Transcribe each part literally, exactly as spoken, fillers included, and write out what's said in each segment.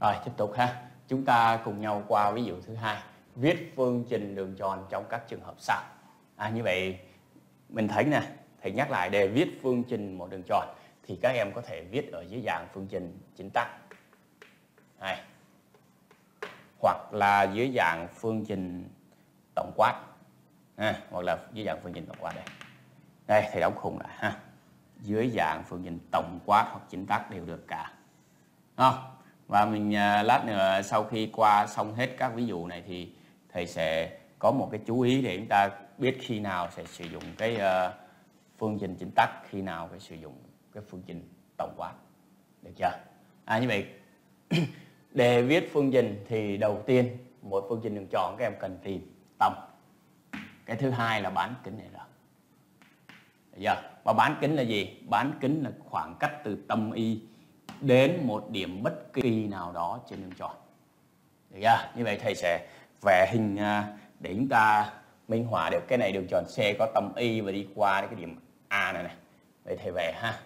Rồi tiếp tục ha. Chúng ta cùng nhau qua ví dụ thứ hai. Viết phương trình đường tròn trong các trường hợp sau. À, như vậy mình thấy nè, thầy nhắc lại để viết phương trình một đường tròn thì các em có thể viết ở dưới dạng phương trình chính tắc. Này. Hoặc là dưới dạng phương trình tổng quát. À, hoặc là dưới dạng phương trình tổng quát đây. Đây thầy đóng khung lại ha. Dưới dạng phương trình tổng quát hoặc chính tắc đều được cả. Không? Và mình lát nữa sau khi qua xong hết các ví dụ này thì thầy sẽ có một cái chú ý để chúng ta biết khi nào sẽ sử dụng cái uh, phương trình chính tắc, khi nào phải sử dụng cái phương trình tổng quát. Được chưa? À, như vậy để viết phương trình thì đầu tiên một phương trình đường tròn các em cần tìm tâm. Cái thứ hai là bán kính này rồi. Được chưa? Và bán kính là gì? Bán kính là khoảng cách từ tâm Y đến một điểm bất kỳ nào đó trên đường tròn. Được chưa? Như vậy thầy sẽ vẽ hình để chúng ta minh họa được cái này đường tròn C có tâm Y và đi qua cái điểm A này này. Vậy thầy vẽ ha.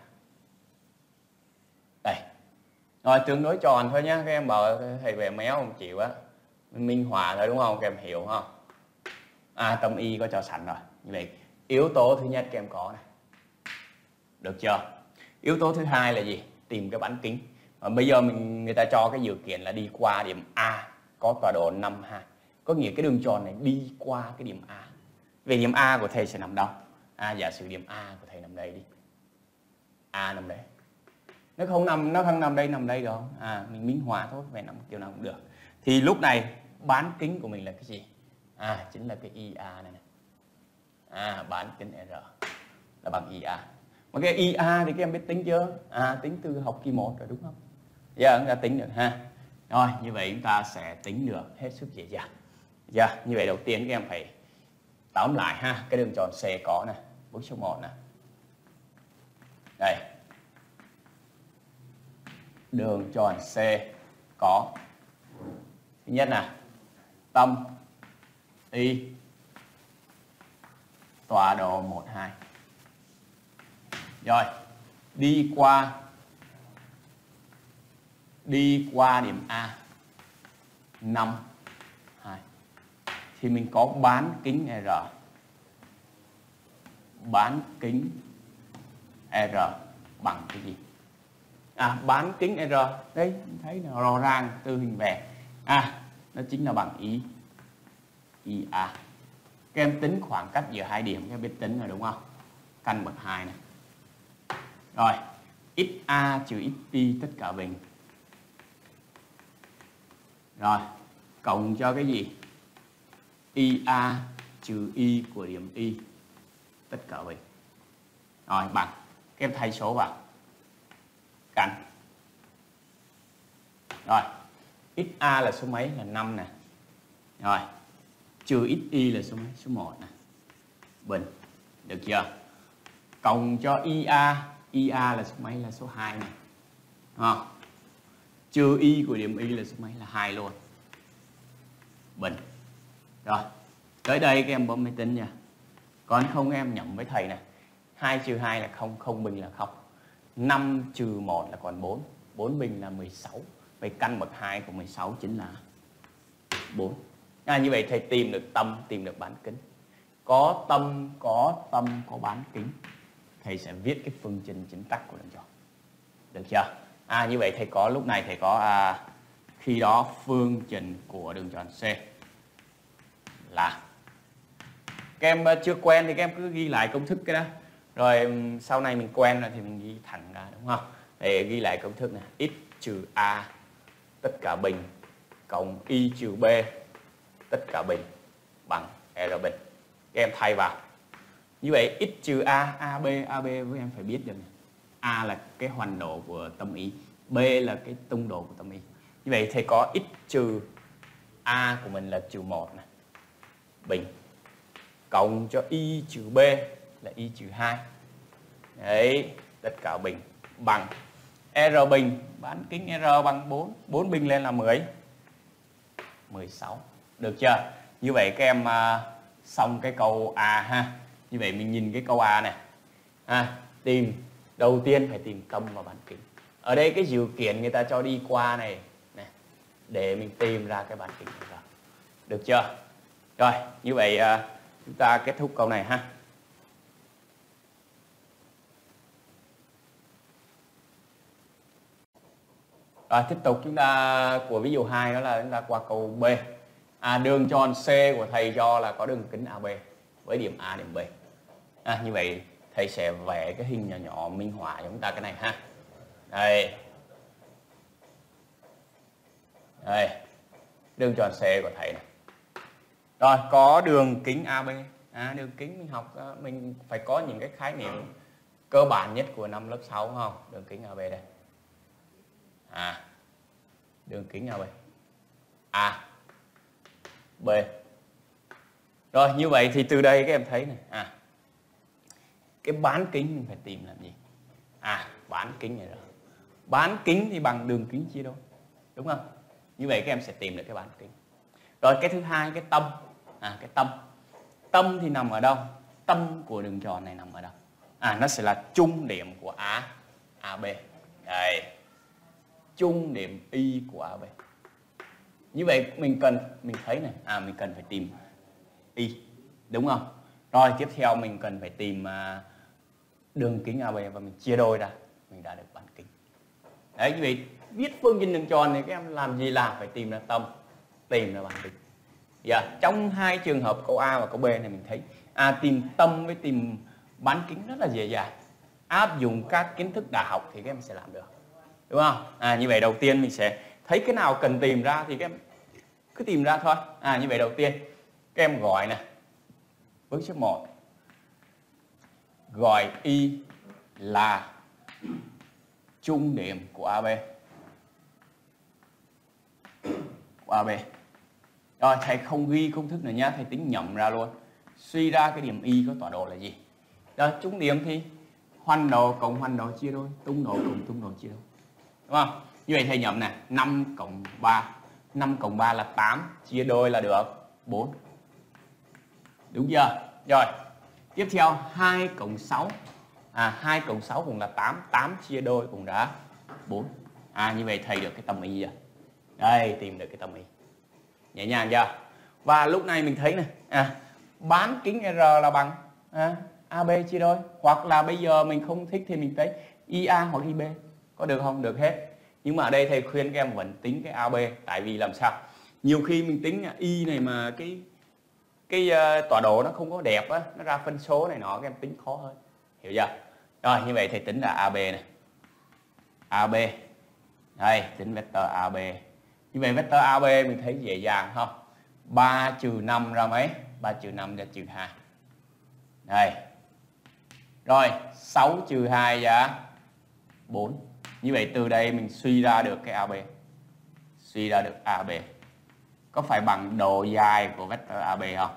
Đây. Rồi tương đối tròn thôi nhá. Các em bảo thầy vẽ méo không chịu á. Minh họa thôi đúng không? Các em hiểu không? À, tâm Y có cho sẵn rồi. Như vậy yếu tố thứ nhất các em có này. Được chưa? Yếu tố thứ hai là gì? Tìm cái bán kính. Và bây giờ mình người ta cho cái điều kiện là đi qua điểm A có tọa độ năm hai. Có nghĩa cái đường tròn này đi qua cái điểm A. Về điểm A của thầy sẽ nằm đâu? À, giả sử điểm A của thầy nằm đây đi. A nằm đây. Nó không nằm nó không nằm đây nằm đây đâu. À, mình minh họa thôi, về nằm kiểu nào cũng được. Thì lúc này bán kính của mình là cái gì? À, chính là cái i a này này. À, bán kính R là bằng i a. Mà cái i a thì các em biết tính chưa? À, tính từ học kỳ một rồi đúng không? Giờ chúng ta tính được ha. Rồi, như vậy chúng ta sẽ tính được hết sức dễ dàng. Giờ, như vậy đầu tiên các em phải tóm lại ha, cái đường tròn C có này, bước số một này. Đây. Đường tròn C có thứ nhất là tâm Y tọa độ một hai. Rồi, đi qua đi qua điểm A năm hai. Thì mình có bán kính R. Bán kính R bằng cái gì? À, bán kính R, đấy, thấy nó rõ ràng từ hình vẽ. À, nó chính là bằng ý i a. Các em tính khoảng cách giữa hai điểm, các em biết tính rồi đúng không? Căn bậc hai này. Rồi, xa trừ xy tất cả bình. Rồi, cộng cho cái gì? ia trừ y của điểm Y tất cả bình. Rồi, bằng. Các em thay số vào. Căn. Rồi, xa là số mấy? Là năm nè. Rồi, trừ xy là số mấy? Số một nè. Bình. Được chưa? Cộng cho ia, ia là số mấy? Là số hai này. À. Trừ y của điểm Y là số mấy? Là hai luôn. Bình. Rồi, tới đây các em bấm máy tính nha. Còn không em nhẩm với thầy này. hai trừ hai là không, không bình là không. năm trừ một là còn bốn. bốn bình là mười sáu. Vậy căn bậc hai của mười sáu chính là bốn. À, như vậy thầy tìm được tâm, tìm được bán kính. Có tâm, có tâm, có bán kính. Thầy sẽ viết cái phương trình chính tắc của đường tròn. Được chưa? À, như vậy thầy có lúc này thầy có à, khi đó phương trình của đường tròn C là, các em chưa quen thì các em cứ ghi lại công thức cái đó. Rồi sau này mình quen rồi thì mình ghi thẳng ra đúng không? Để ghi lại công thức này. X trừ A tất cả bình cộng Y trừ B tất cả bình bằng R bình. Các em thay vào. Như vậy x trừ A, a bê, a bê với em phải biết được này. A là cái hoành độ của tâm Y, B là cái tung độ của tâm Y. Như vậy thầy có x trừ A của mình là trừ một này. Bình. Cộng cho Y trừ B là Y trừ hai. Đấy, tất cả bình bằng R bình, bán kính R bằng bốn. bốn bình lên là mười. mười sáu. Được chưa? Như vậy các em uh, xong cái câu A ha. Như vậy mình nhìn cái câu A này. À, tìm, đầu tiên phải tìm tâm và bán kính. Ở đây cái điều kiện người ta cho đi qua này, này để mình tìm ra cái bán kính R. Được chưa? Rồi, như vậy chúng ta kết thúc câu này ha. Rồi, tiếp tục chúng ta của ví dụ hai đó là chúng ta qua câu B. À, đường tròn C của thầy cho là có đường kính a bê với điểm A điểm B. À, như vậy thầy sẽ vẽ cái hình nhỏ nhỏ minh họa cho chúng ta cái này ha. Đây. Đây. Đường tròn C của thầy này. Rồi, có đường kính a bê. À, đường kính mình học mình phải có những cái khái niệm cơ bản nhất của năm lớp sáu không? Đường kính a bê đây. À, đường kính a bê. A, B. Rồi, như vậy thì từ đây các em thấy này. À, cái bán kính mình phải tìm làm gì? À, bán kính này rồi. Bán kính thì bằng đường kính chia đôi. Đúng không? Như vậy các em sẽ tìm được cái bán kính. Rồi, cái thứ hai, cái tâm. À, cái tâm. Tâm thì nằm ở đâu? Tâm của đường tròn này nằm ở đâu? À, nó sẽ là trung điểm của A, a bê. Đây. Trung điểm Y của a bê. Như vậy mình cần, mình thấy này, à mình cần phải tìm Y, đúng không? Rồi tiếp theo mình cần phải tìm uh, đường kính a bê và mình chia đôi ra, mình đã được bán kính. Đấy, như vậy viết phương trình đường tròn thì các em làm gì làm? Phải tìm ra tâm, tìm ra bán kính. Dạ, trong hai trường hợp câu A và câu B này mình thấy à, tìm tâm với tìm bán kính rất là dễ dàng. Áp dụng các kiến thức đã học thì các em sẽ làm được. Đúng không? À, như vậy đầu tiên mình sẽ thấy cái nào cần tìm ra thì các em cứ tìm ra thôi. À, như vậy đầu tiên các em gọi nè. Bước số một. Gọi Y là trung điểm của a bê. Của a bê. Rồi thầy không ghi công thức nữa nhá, thầy tính nhẩm ra luôn. Suy ra cái điểm Y có tọa độ là gì? Rồi, trung điểm thì hoành độ cộng hoành độ chia đôi, tung độ cộng tung độ chia đôi. Đúng không? Như vậy thầy nhẩm nè, năm cộng ba. năm cộng ba là tám, chia đôi là được bốn. Đúng chưa? Rồi, tiếp theo hai cộng sáu. À, hai cộng sáu cũng là tám, tám chia đôi cũng đã bốn. À, như vậy thầy được cái tâm Y rồi. Đây, tìm được cái tâm Y. Nhẹ nhàng chưa? Và lúc này mình thấy này, à, bán kính R là bằng à, a bê chia đôi. Hoặc là bây giờ mình không thích thì mình lấy i a hoặc i bê. Có được không? Được hết. Nhưng mà ở đây thầy khuyên các em vẫn tính cái a bê. Tại vì làm sao? Nhiều khi mình tính Y này mà cái cái uh, tọa độ nó không có đẹp á, nó ra phân số này nọ, các em tính khó hơn. Hiểu chưa? Rồi, như vậy thầy tính là a bê này. a bê. Đây, tính vector a bê. Như vậy vector a bê mình thấy dễ dàng không? ba trừ năm ra mấy? ba trừ năm ra trừ hai. Đây. Rồi, sáu trừ hai ra bốn. Như vậy từ đây mình suy ra được cái a bê. Suy ra được a bê. Có phải bằng độ dài của vector a bê không?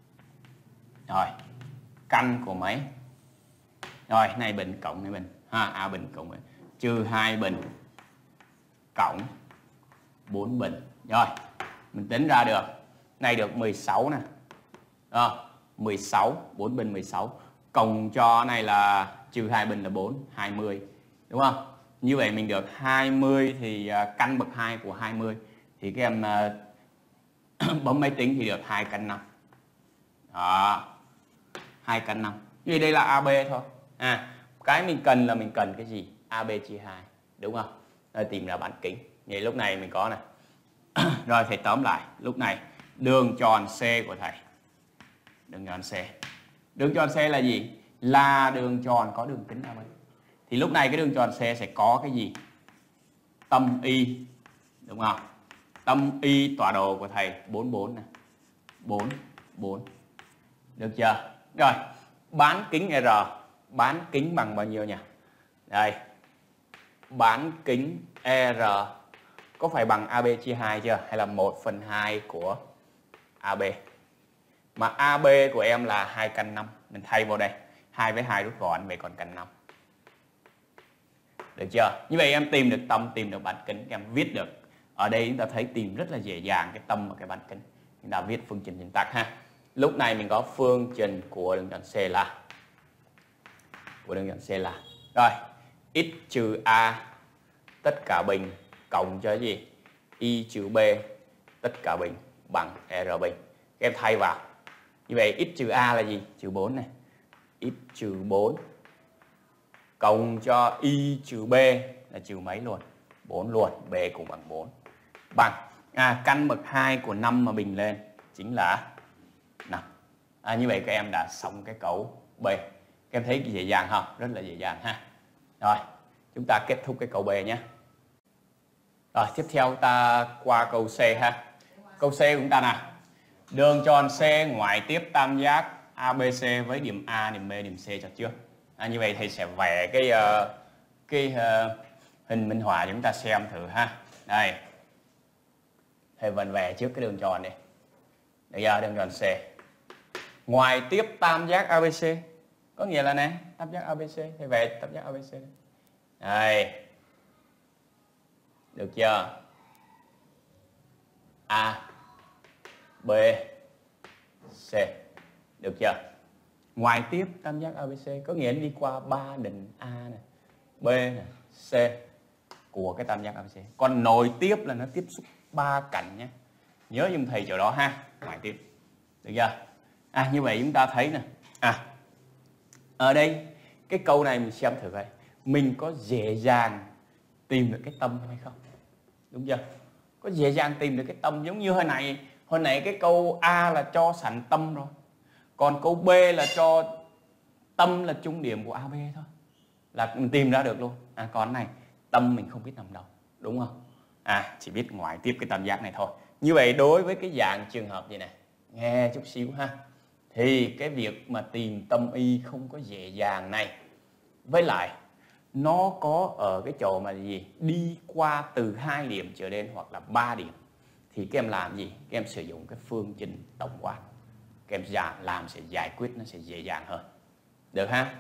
Rồi, căn của mấy? Rồi, này bình cộng này bình. Ha, A bình cộng bình. Trừ hai bình cộng bốn bình. Rồi, mình tính ra được. Này được mười sáu nè. Rồi, mười sáu, bốn bình mười sáu. Cộng cho này là trừ hai bình là bốn, hai mươi. Đúng không? Như vậy mình được hai mươi thì căn bậc hai của hai mươi. Thì các em uh, bấm máy tính thì được hai căn năm. Đó. hai căn năm. Như vậy đây là a bê thôi. À, cái mình cần là mình cần cái gì? a bê chia hai. Đúng không? Rồi tìm ra bán kính. Vậy lúc này mình có này. Rồi thầy tóm lại. Lúc này đường tròn C của thầy. Đường tròn C. Đường tròn C là gì? Là đường tròn có đường kính a bê. Thì lúc này cái đường tròn C sẽ có cái gì? Tâm Y. Đúng không? Tâm Y tọa độ của thầy bốn mươi bốn này. bốn, bốn. Được chưa? Rồi, bán kính R. Bán kính bằng bao nhiêu nhỉ? Đây. Bán kính E R có phải bằng a bê chia hai chưa? Hay là một phần hai của a bê? Mà a bê của em là hai căn năm. Mình thay vào đây. hai với hai rút gọn, vậy còn căn năm. Được chưa? Như vậy em tìm được tâm, tìm được bán kính. Em viết được. Ở đây chúng ta thấy tìm rất là dễ dàng cái tâm và cái bán kính. Chúng ta viết phương trình chính tắc ha. Lúc này mình có phương trình của đường tròn C là của đường tròn C là rồi x trừ a tất cả bình cộng cho gì? y trừ b tất cả bình bằng r bình. Các em thay vào. Như vậy x trừ a là gì? Trừ bốn này. X trừ bốn cộng cho y trừ b là trừ mấy luôn? bốn luôn. B cũng bằng bốn. Bằng. À, căn bậc hai của năm mà bình lên chính là năm. À, như vậy các em đã xong cái câu B. Các em thấy dễ dàng không? Rất là dễ dàng ha. Rồi, chúng ta kết thúc cái câu B nhé. Rồi, tiếp theo ta qua câu C ha. Câu C của chúng ta nào. Đường tròn C ngoại tiếp tam giác a bê xê với điểm A, điểm B, điểm C cho trước. À, như vậy thầy sẽ vẽ cái uh, cái uh, hình minh họa chúng ta xem thử ha. Đây. Thầy vẫn vẽ trước cái đường tròn này. Đây giờ đường tròn C. Ngoại tiếp tam giác a bê xê. Có nghĩa là nè, tam giác a bê xê. Thầy vẽ tam giác a bê xê. Đây. Được chưa? A, B, C. Được chưa? Ngoại tiếp tam giác a bê xê có nghĩa đi qua ba đỉnh A này, B này, C của cái tam giác a bê xê. Còn nối tiếp là nó tiếp xúc ba cạnh nhé. Nhớ giùm thầy chỗ đó ha. Ngoại tiếp. Được chưa? À, như vậy chúng ta thấy nè. À, ở đây cái câu này mình xem thử coi. Mình có dễ dàng tìm được cái tâm hay không? Đúng chưa? Có dễ dàng tìm được cái tâm giống như hồi này. Hồi nãy cái câu A là cho sẵn tâm rồi. Còn câu B là cho tâm là trung điểm của a bê thôi. Là mình tìm ra được luôn. À, còn này tâm mình không biết nằm đâu. Đúng không? À, chỉ biết ngoại tiếp cái tam giác này thôi. Như vậy đối với cái dạng trường hợp gì này, nghe chút xíu ha. Thì cái việc mà tìm tâm y không có dễ dàng này. Với lại nó có ở cái chỗ mà gì? Đi qua từ hai điểm trở lên hoặc là ba điểm. Thì các em làm gì? Các em sử dụng cái phương trình tổng quát. Các em làm sẽ giải quyết nó sẽ dễ dàng hơn. Được ha?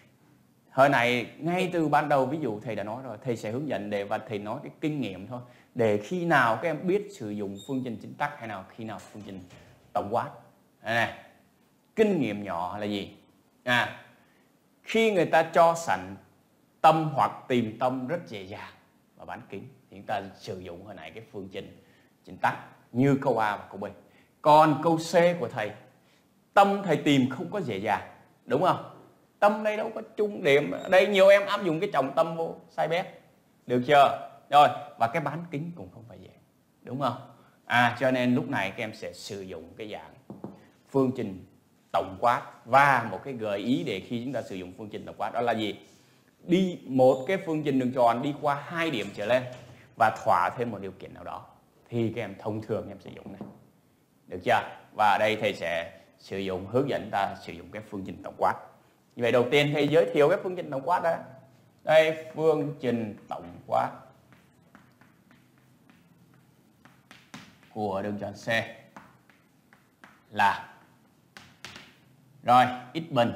Hồi này ngay từ ban đầu ví dụ thầy đã nói rồi, thầy sẽ hướng dẫn để và thầy nói cái kinh nghiệm thôi. Để khi nào các em biết sử dụng phương trình chính tắc hay nào khi nào phương trình tổng quát. Đây này. Kinh nghiệm nhỏ là gì? À, khi người ta cho sẵn tâm hoặc tìm tâm rất dễ dàng và bán kính thì chúng ta sử dụng hồi nãy cái phương trình chính tắc như câu A và câu B. Còn câu C của thầy, tâm thầy tìm không có dễ dàng, đúng không? Tâm đây đâu có trung điểm. Đây nhiều em áp dụng cái trọng tâm vô sai bét. Được chưa? Rồi, và cái bán kính cũng không phải dễ, đúng không? À, cho nên lúc này các em sẽ sử dụng cái dạng phương trình tổng quát. Và một cái gợi ý để khi chúng ta sử dụng phương trình tổng quát đó là gì? Đi một cái phương trình đường tròn đi qua hai điểm trở lên và thỏa thêm một điều kiện nào đó thì các em thông thường em sử dụng này. Được chưa? Và ở đây thầy sẽ sử dụng hướng dẫn ta sử dụng cái phương trình tổng quát. Như vậy đầu tiên thầy giới thiệu cái phương trình tổng quát đó. Đây, phương trình tổng quát của đường tròn C là rồi x bình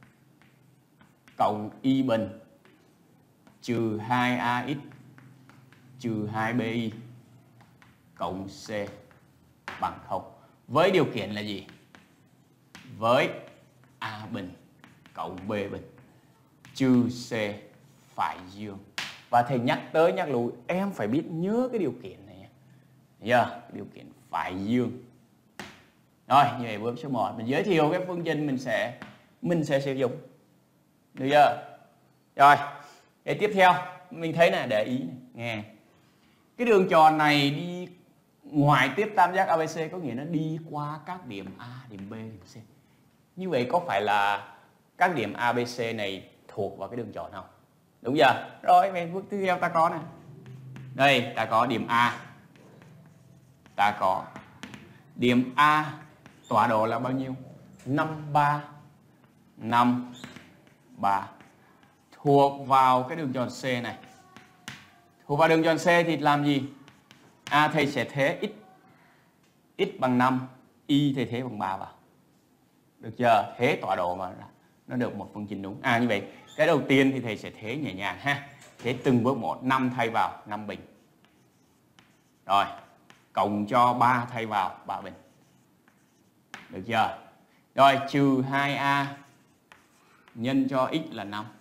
cộng y bình trừ hai a x trừ hai b y cộng c bằng không. Với điều kiện là gì? Với a bình cộng b bình trừ c phải dương. Và thầy nhắc tới nhắc lui em phải biết nhớ cái điều kiện này. Yeah, điều kiện phải dương. Rồi, như vậy bước số một mình giới thiệu cái phương trình mình sẽ mình sẽ sử dụng. Được chưa? Rồi, để tiếp theo mình thấy này, để ý này, nghe. Cái đường tròn này đi ngoài tiếp tam giác a bê xê có nghĩa nó đi qua các điểm A, điểm B, điểm C. Như vậy có phải là các điểm a bê xê này thuộc vào cái đường tròn không? Đúng chưa? Rồi, về bước tiếp theo ta có này. Đây, ta có điểm A. Ta có điểm A tọa độ là bao nhiêu? năm ba năm ba thuộc vào cái đường tròn C này. Thuộc vào đường tròn C thì làm gì? A thầy sẽ thế x x bằng năm, y thầy thế bằng ba vào. Được chưa? Thế tọa độ mà nó được một phương trình đúng. À như vậy, cái đầu tiên thì thầy sẽ thế nhẹ nhàng ha. Thế từng bước một, năm thay vào, năm bình. Rồi, cộng cho ba thay vào, ba bình. Được chưa? Rồi, trừ hai a nhân cho x là năm.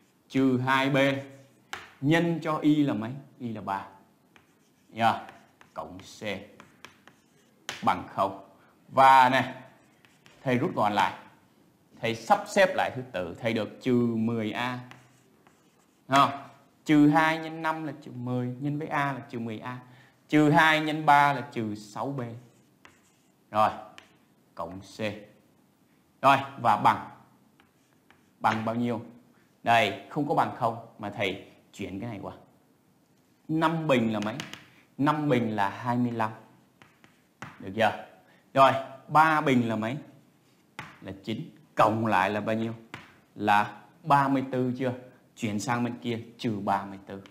Trừ hai b nhân cho y là mấy? Y là ba. Yeah. cộng C bằng không. Và này, thầy rút gọn lại. Thầy sắp xếp lại thứ tự. Thầy được trừ mười A. Không? Trừ hai nhân năm là trừ mười. Nhân với A là trừ mười A. Trừ hai nhân ba là trừ sáu B. Rồi. Cộng C. Rồi. Và bằng. Bằng bao nhiêu? Đây. Không có bằng không. Mà thầy chuyển cái này qua. năm bình là mấy? năm bình là hai mươi lăm. Được chưa? Rồi. ba bình là mấy? Là chín. Cộng lại là bao nhiêu? Là ba mươi tư chưa? Chuyển sang bên kia trừ ba mươi tư.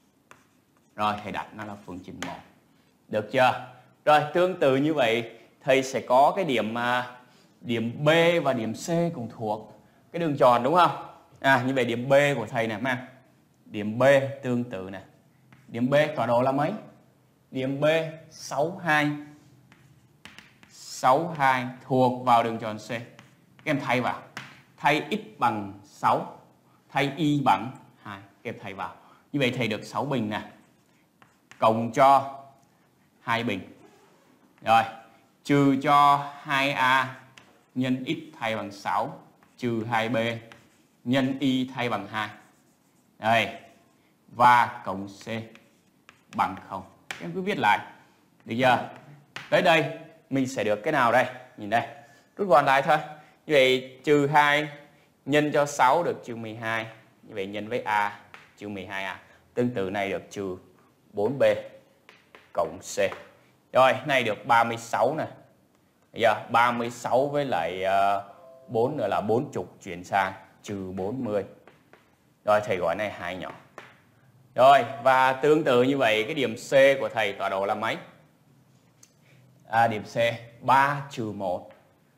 Rồi thầy đặt nó là phương trình một. Được chưa? Rồi tương tự như vậy thầy sẽ có cái điểm điểm B và điểm C cùng thuộc cái đường tròn đúng không? À như vậy điểm B của thầy này mà. Điểm B tương tự này. Điểm B tọa độ là mấy? Điểm B sáu mươi hai. sáu mươi hai thuộc vào đường tròn C. Các em thay vào. Thay x bằng sáu. Thay y bằng hai. Các em thay vào. Như vậy thầy được sáu bình nè. Cộng cho hai bình. Rồi. Trừ cho hai A nhân x thay bằng sáu. Trừ hai B nhân y thay bằng hai. Đây. Và cộng C bằng không. Các em cứ viết lại. Được chưa? Tới đây mình sẽ được cái nào đây? Nhìn đây. Rút gọn lại thôi. Như vậy trừ hai nhân cho sáu được trừ mười hai. Như vậy nhân với A trừ mười hai A. Tương tự này được trừ bốn B cộng C. Rồi này được ba mươi sáu nè. Bây giờ ba mươi sáu với lại uh, bốn nữa là bốn mươi chuyển sang trừ bốn mươi. Rồi thầy gọi này hai nhỏ. Rồi và tương tự như vậy cái điểm C của thầy tọa độ là mấy? À, điểm C ba trừ một.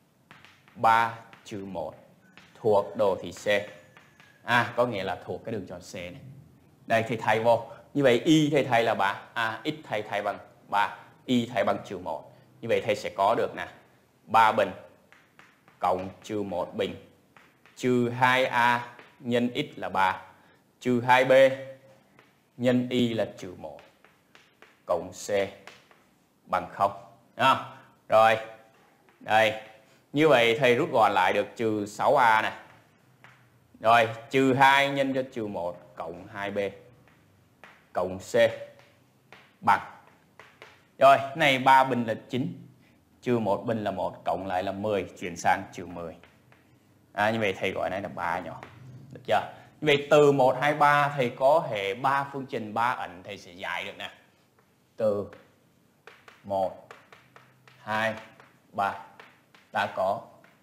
ba trừ một thuộc đồ thị C. À có nghĩa là thuộc cái đường tròn C này. Đây thầy thay vô. Như vậy y thầy thay là ba. À x thầy thay bằng ba. Y thay bằng trừ một. Như vậy thầy sẽ có được nè. ba bình cộng trừ một bình. Trừ hai A nhân x là ba. Trừ hai B nhân y là trừ một. Cộng C bằng không. À, rồi. Đây. Như vậy thầy rút gọn lại được trừ sáu A này. Rồi. Trừ hai nhân cho trừ một cộng hai B. Cộng C bằng. Rồi. Này ba bình là chín. Trừ một bình là một. Cộng lại là mười. Chuyển sang trừ mười. À, như vậy thầy gọi này là ba nhỏ. Được chưa? Như vậy từ một, hai, ba thầy có hệ ba phương trình ba ẩn thầy sẽ giải được nè. Từ một, hai, ba ta có.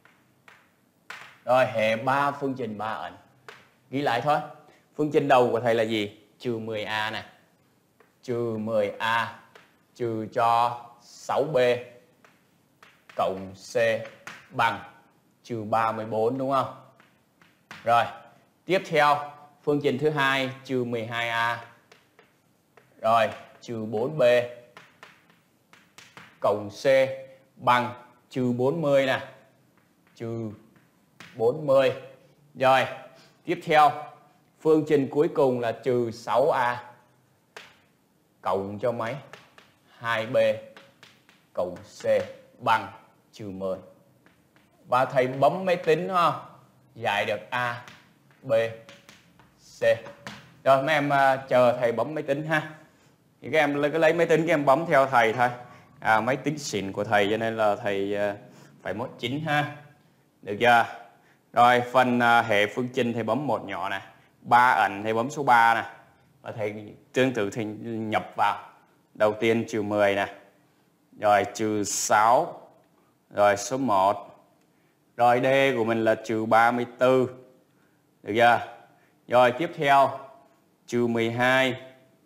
Rồi hệ ba phương trình ba ẩn. Ghi lại thôi. Phương trình đầu của thầy là gì? Trừ mười A nè. Trừ mười A trừ cho sáu B cộng C bằng trừ ba mươi bốn đúng không? Rồi. Tiếp theo phương trình thứ hai trừ mười hai A. Rồi trừ bốn B cộng C bằng trừ bốn mươi nè. Trừ bốn mươi. Rồi tiếp theo phương trình cuối cùng là trừ sáu A cộng cho mấy? hai B cộng C bằng trừ mười. Và thầy bấm máy tính đúng không? Giải được A, B, C. Rồi mấy em uh, chờ thầy bấm máy tính ha. Thì các em cứ lấy máy tính các em bấm theo thầy thôi. À, máy tính xịn của thầy cho nên là thầy uh, phải mốt chín ha. Được chưa? Rồi phần uh, hệ phương trình thầy bấm một nhỏ nè. Ba ẩn thầy bấm số ba nè. Và thầy tương tự thầy nhập vào. Đầu tiên trừ mười nè. Rồi trừ sáu. Rồi số một. Rồi D của mình là trừ ba mươi tư. Được chưa? Rồi tiếp theo trừ mười hai.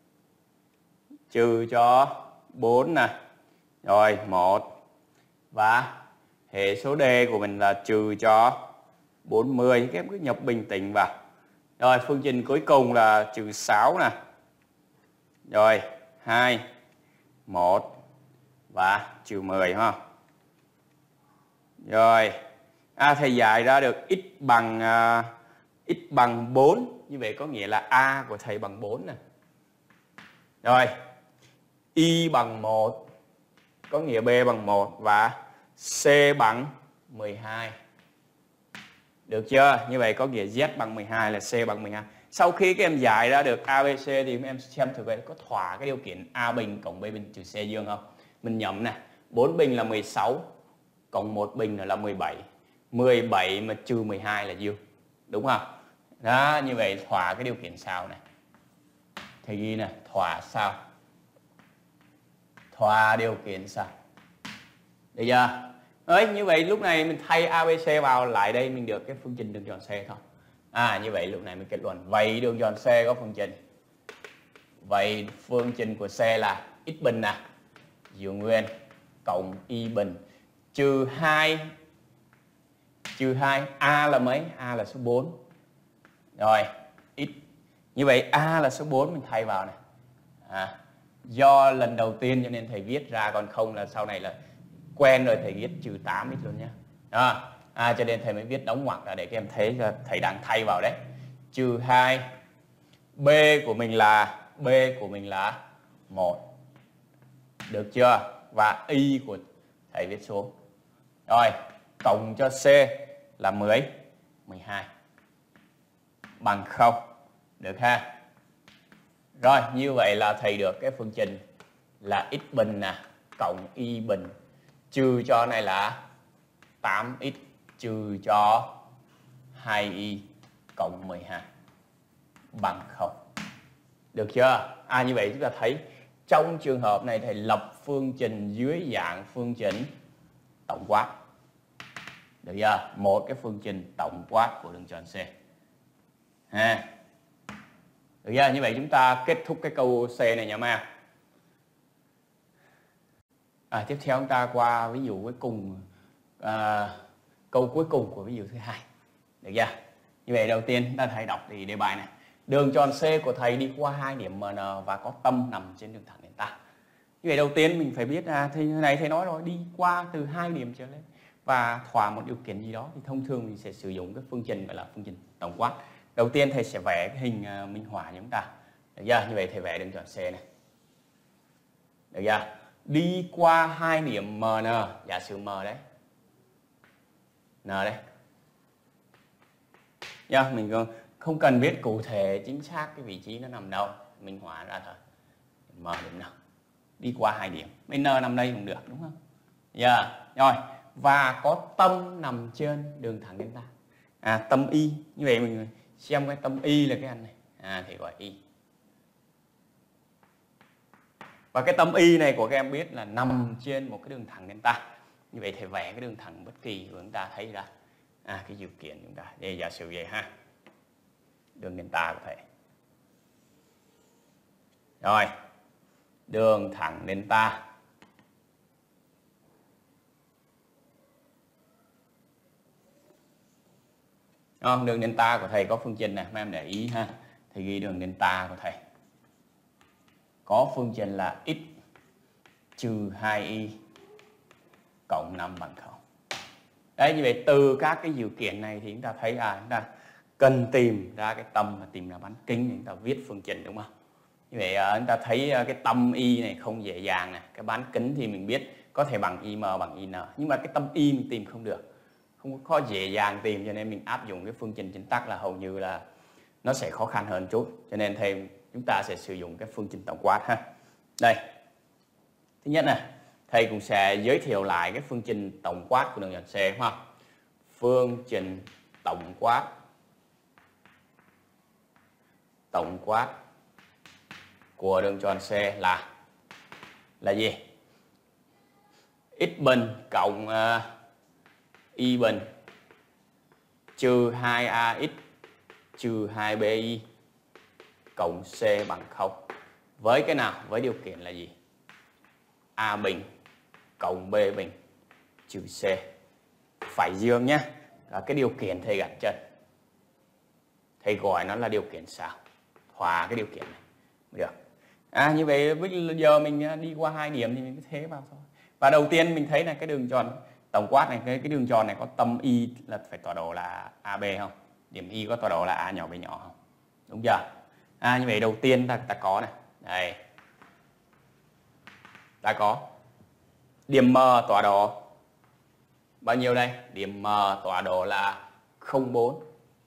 Trừ cho bốn nè. Rồi một. Và hệ số D của mình là trừ cho bốn mươi. Các em cứ nhập bình tĩnh vào. Rồi phương trình cuối cùng là trừ sáu nè. Rồi hai, một và trừ mười ha. Rồi. À, thầy giải ra được x bằng uh, x bằng bốn. Như vậy có nghĩa là A của thầy bằng bốn nè. Rồi. Y bằng một có nghĩa B bằng một và C bằng mười hai. Được chưa? Như vậy có nghĩa Z bằng mười hai là C bằng mười hai. Sau khi các em giải ra được a bê xê thì các em xem thử vậy có thỏa cái điều kiện A bình cộng B bình trừ C dương không? Mình nhẩm nè, bốn bình là mười sáu cộng một bình là mười bảy. mười bảy mà trừ mười hai là dương. Đúng không? Đó, như vậy thỏa cái điều kiện sao này? Thầy ghi này, thỏa sao? Thỏa điều kiện sao? Được chưa? Đấy, như vậy lúc này mình thay a bê xê vào lại đây mình được cái phương trình đường tròn C thôi. À, như vậy lúc này mình kết luận vậy đường tròn C có phương trình. Vậy phương trình của C là x bình nè, giữ nguyên cộng y bình trừ hai trừ hai, A là mấy? A là số bốn. Rồi, x. Như vậy A là số bốn mình thay vào này. À, do lần đầu tiên cho nên thầy viết ra, còn không là sau này là quen rồi thầy viết trừ tám x luôn nhé. Đó. À, cho nên thầy mới viết đóng ngoặc ra để các em thấy thầy đang thay vào đấy. Trừ hai. B của mình là B của mình là một. Được chưa? Và y của thầy viết xuống. Rồi, cộng cho C là mười, mười hai. Bằng không. Được ha? Rồi, như vậy là thầy được cái phương trình là x bình nè, cộng y bình trừ cho này là tám x trừ cho hai y cộng mười hai bằng không. Được chưa? À, như vậy chúng ta thấy trong trường hợp này thầy lập phương trình dưới dạng phương trình tổng quát. Được chưa? Một cái phương trình tổng quát của đường tròn C. Ha. Được chưa? Như vậy chúng ta kết thúc cái câu C này nha em. À, tiếp theo chúng ta qua ví dụ cuối cùng, à, câu cuối cùng của ví dụ thứ hai. Được chưa? Như vậy đầu tiên chúng ta hãy đọc thì đề bài này. Đường tròn C của thầy đi qua hai điểm M N và có tâm nằm trên đường thẳng đến ta. Như vậy đầu tiên mình phải biết là thì này thầy nói rồi, đi qua từ hai điểm trở lên và thỏa một điều kiện gì đó thì thông thường mình sẽ sử dụng cái phương trình gọi là phương trình tổng quát. Đầu tiên thầy sẽ vẽ cái hình minh họa cho chúng ta. Được chưa? Như vậy thầy vẽ đường tròn C này. Được chưa? Đi qua hai điểm M N, giả sử M đấy. N đấy. Nha, mình không cần biết cụ thể chính xác cái vị trí nó nằm đâu, mình họa ra thôi. M điểm nào? Đi qua hai điểm. Bên N nằm đây cũng được đúng không? Dạ. Yeah. Rồi, và có tâm nằm trên đường thẳng đến ta. À, tâm Y. Như vậy mình xem cái tâm Y là cái anh này. À, thì gọi Y. Và cái tâm Y này của các em biết là nằm trên một cái đường thẳng đến ta. Như vậy thầy vẽ cái đường thẳng bất kỳ của chúng ta thấy ra. À, cái điều kiện chúng ta. Đây giả sử vậy ha. Đường đến ta của thầy. Rồi. Đường thẳng đến ta. Đó, đường đến ta của thầy có phương trình này, mấy em để ý ha. Thầy ghi đường đến ta của thầy. Có phương trình là x trừ hai y cộng năm bằng không. Đấy, như vậy từ các cái điều kiện này thì chúng ta thấy à, chúng ta cần tìm ra cái tâm và tìm ra bán kính để chúng ta viết phương trình đúng không? Như vậy chúng ta thấy cái tâm y này không dễ dàng này, cái bán kính thì mình biết có thể bằng im bằng in, nhưng mà cái tâm y mình tìm không được, không có dễ dàng tìm, cho nên mình áp dụng cái phương trình chính tắc là hầu như là nó sẽ khó khăn hơn chút, cho nên thêm chúng ta sẽ sử dụng cái phương trình tổng quát ha. Đây, thứ nhất này, thầy cũng sẽ giới thiệu lại cái phương trình tổng quát của đường tròn C đúng không? Phương trình tổng quát tổng quát của đường tròn C là là gì? X bình cộng uh, y bình trừ hai a x trừ hai b y cộng C bằng không. Với cái nào? Với điều kiện là gì? A bình cộng B bình trừ C phải dương nhé. Là cái điều kiện thầy gạch chân. Thầy gọi nó là điều kiện sao? Thỏa cái điều kiện này. Được. À, như vậy bây giờ mình đi qua hai điểm thì mình cứ thế vào thôi. Và đầu tiên mình thấy là cái đường tròn tổng quát này, cái, cái đường tròn này có tâm y là phải tọa độ là a bê không? Điểm y có tọa độ là a nhỏ b nhỏ không? Đúng chưa? À, như vậy đầu tiên ta, ta có này. Đây. ta có điểm M tọa độ bao nhiêu đây? Điểm M tọa độ là không bốn.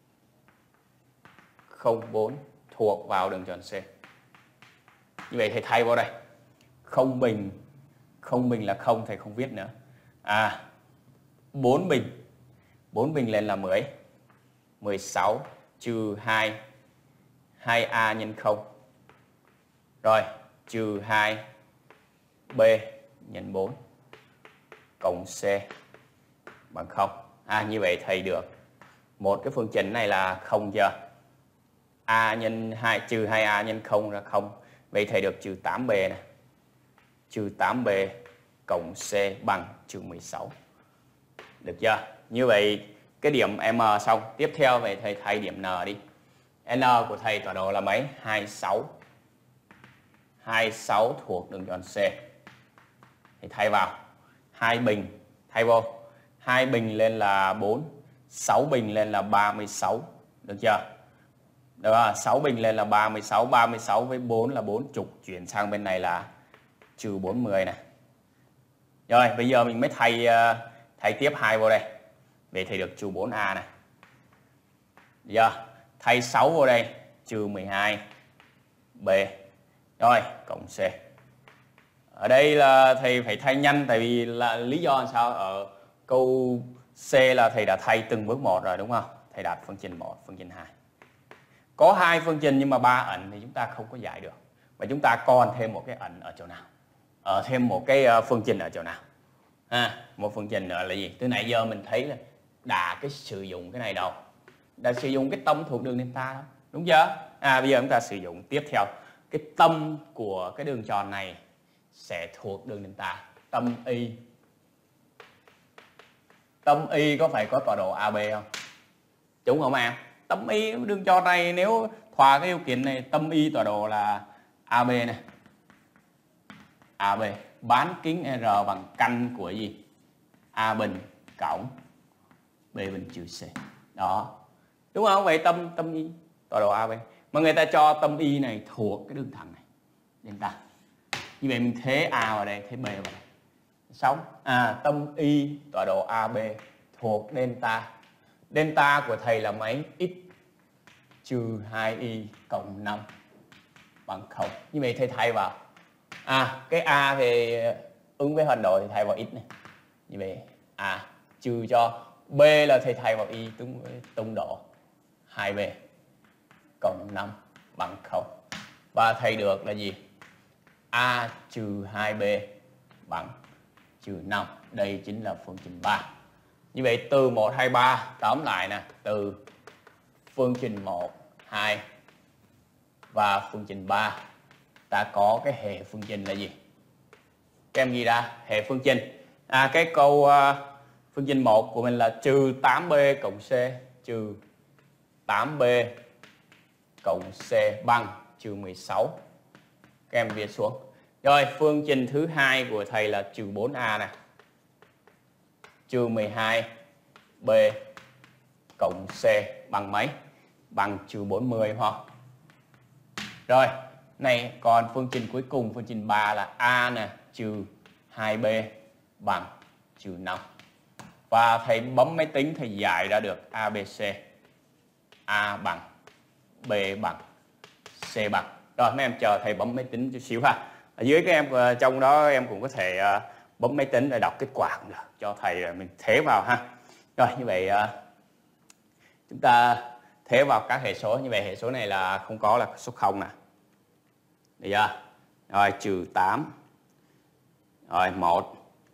không bốn thuộc vào đường tròn C. Như vậy thầy thay vào đây. Không bình, không bình là không, thầy không viết nữa. À, bốn bình. bốn bình lên là mười. mười sáu trừ hai. hai A nhân không. Rồi, trừ hai B nhân bốn cộng C bằng không. À, như vậy thầy được một cái phương trình này là không chưa? A nhân hai trừ hai A nhân không ra không. Vậy thầy được trừ tám B này. Trừ tám B cộng C bằng trừ mười sáu. Được chưa? Như vậy cái điểm M xong. Tiếp theo vậy thầy thay điểm N đi. N của thầy tọa độ là mấy? hai mươi sáu. hai mươi sáu thuộc đường tròn C. Thì thay vào. hai bình thay vô. hai bình lên là bốn. sáu bình lên là ba mươi sáu. Được chưa? Được rồi, sáu bình lên là ba mươi sáu. ba mươi sáu với bốn là bốn mươi. Chuyển sang bên này là trừ bốn mươi này. Rồi, bây giờ mình mới thay thay tiếp hai vô đây. Vậy thì được trừ bốn A này. Giờ thay sáu vô đây, trừ mười hai B. Rồi, cộng C. Ở đây là thầy phải thay nhanh, tại vì là lý do là sao? Ở câu C là thầy đã thay từng bước một rồi đúng không? Thầy đặt phương trình một, phương trình hai. Có hai phương trình nhưng mà ba ẩn thì chúng ta không có giải được. Và chúng ta còn thêm một cái ẩn ở chỗ nào? Ở thêm một cái phương trình ở chỗ nào? À, một phương trình nữa là gì? Từ nãy giờ mình thấy là đã cái sử dụng cái này đâu. Đã sử dụng cái tâm thuộc đường delta đó. Đúng chưa? À, bây giờ chúng ta sử dụng tiếp theo. Cái tâm của cái đường tròn này sẽ thuộc đường delta. Tâm Y. Tâm Y có phải có tọa độ a bê không? Đúng không em? Tâm Y đường tròn này nếu thỏa cái điều kiện này, tâm Y tọa độ là a bê này. a bê bán kính R bằng căn của gì? A bình cộng B bình trừ C. Đó. Đúng không? Vậy tâm tâm Y tọa độ a bê. Mà người ta cho tâm Y này thuộc cái đường thẳng này. Delta. Như vậy mình thế A vào đây, thế B vào đây. Xong. À, tâm Y tọa độ a bê thuộc delta. Delta của thầy là mấy? X trừ hai y cộng năm bằng không. Như vậy thầy thay vào. À, cái A thì ứng với hình độ thì thay vào x này. Như vậy A trừ cho B là thầy thay vào y tương với tung độ hai B cộng năm bằng không. Và thầy được là gì? A trừ hai B bằng trừ năm. Đây chính là phương trình ba. Như vậy từ một, hai, ba tóm lại nè, từ phương trình một, hai và phương trình ba ta có cái hệ phương trình là gì? Các em ghi ra hệ phương trình. À, cái câu uh, phương trình một của mình là trừ tám B cộng C trừ tám B cộng C bằng trừ mười sáu. Các em viết xuống. Rồi, phương trình thứ hai của thầy là trừ bốn A này. Trừ mười hai B cộng C bằng mấy? Bằng trừ bốn mươi ha. Rồi, này còn phương trình cuối cùng, phương trình ba là A nè, trừ hai B bằng trừ năm. Và thầy bấm máy tính thầy giải ra được a bê xê. A bằng, B bằng, C bằng. Rồi mấy em chờ thầy bấm máy tính chút xíu ha. Ở dưới các em trong đó em cũng có thể bấm máy tính để đọc kết quả cũng được, cho thầy mình thế vào ha. Rồi như vậy chúng ta thế vào các hệ số. Như vậy hệ số này là không có là số không nè. Được chưa? Rồi trừ tám. Rồi một.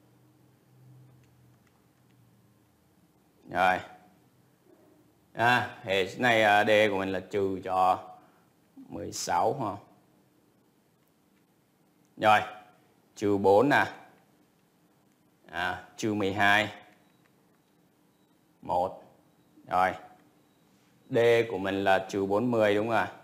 Rồi. À, hệ số này D của mình là trừ cho mười sáu ha. Rồi, trừ bốn nè. À, trừ mười hai. một. Rồi. D của mình là trừ bốn mươi đúng rồi.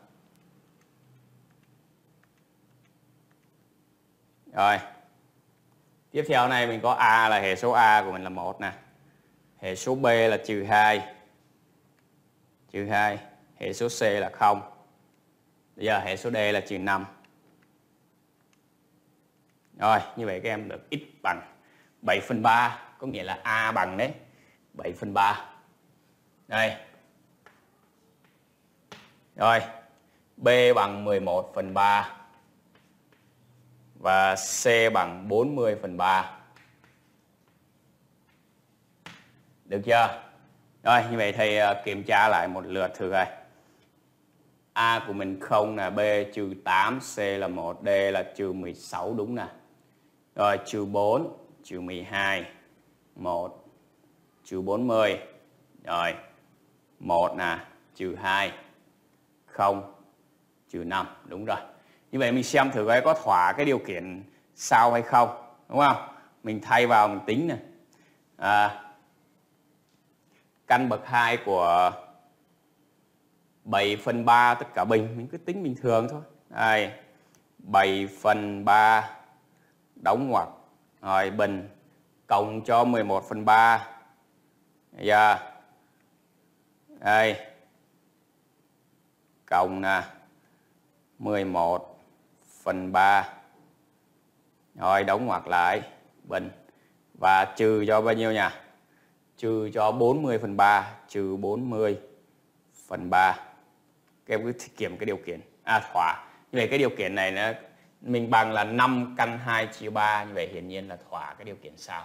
Rồi. Tiếp theo này mình có A là hệ số A của mình là một nè. Hệ số B là trừ hai. Trừ hai. Hệ số C là không. Bây giờ hệ số D là trừ năm. Rồi, như vậy các em được x bằng bảy phần ba, có nghĩa là A bằng đấy, bảy phần ba. Đây. Rồi, B bằng mười một phần ba và C bằng bốn mươi phần ba. Được chưa? Rồi, như vậy thầy kiểm tra lại một lượt thử coi. A của mình không nè, B trừ tám, C là một, D là trừ mười sáu đúng nè. Rồi, trừ bốn, trừ mười hai, một, trừ bốn mươi. Rồi, một nè, trừ hai, không, trừ năm, đúng rồi. Như vậy mình xem thử coi có thỏa cái điều kiện sau hay không, đúng không? Mình thay vào mình tính nè. À, căn bậc hai của bảy phần ba tất cả bình, mình cứ tính bình thường thôi. Đây, bảy phần ba đóng ngoặc, rồi bình cộng cho mười một phần ba. Giờ đây cộng nè mười một phần ba, rồi đóng ngoặc lại bình và trừ cho bao nhiêu nhỉ? Trừ cho bốn mươi phần ba, trừ bốn mươi phần ba. Các em cứ kiểm cái điều kiện. À, thỏa. Như vậy cái điều kiện này nó mình bằng là năm căn hai chia ba, như vậy hiển nhiên là thỏa cái điều kiện sau.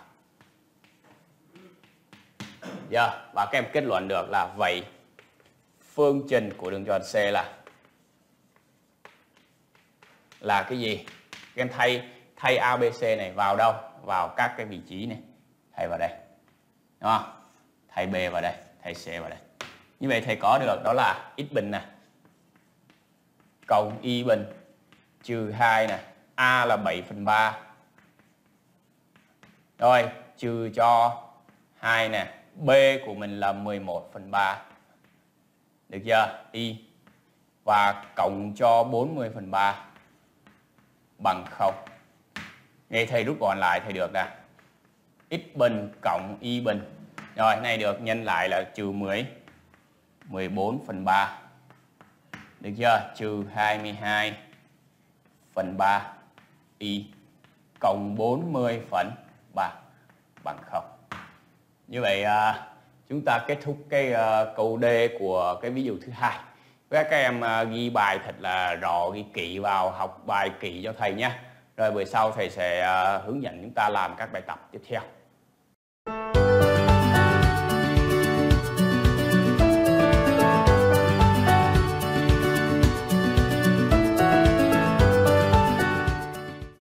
Giờ, yeah. Và các em kết luận được là vậy phương trình của đường tròn C là là cái gì? Các em thay thay a bê xê này vào đâu? Vào các cái vị trí này. Thay vào đây. Đúng không? Thay B vào đây, thay C vào đây. Như vậy thầy có được đó là x bình nè, cộng y bình trừ hai nè, A là bảy phần ba. Rồi, trừ cho hai nè, B của mình là mười một phần ba. Được chưa? Y. Và cộng cho bốn mươi phần ba bằng không. Vậy thầy rút gọn lại thầy được nè. X bình cộng y bình. Rồi, này được nhân lại là trừ mười, mười bốn phần ba. Được chưa? Trừ hai mươi hai phần ba y cộng bốn mươi phần ba bằng không. Như vậy à, chúng ta kết thúc cái à, câu D của cái ví dụ thứ hai. Các em à, ghi bài thật là rõ, ghi kỹ vào, học bài kỹ cho thầy nhé. Rồi buổi sau thầy sẽ à, hướng dẫn chúng ta làm các bài tập tiếp theo.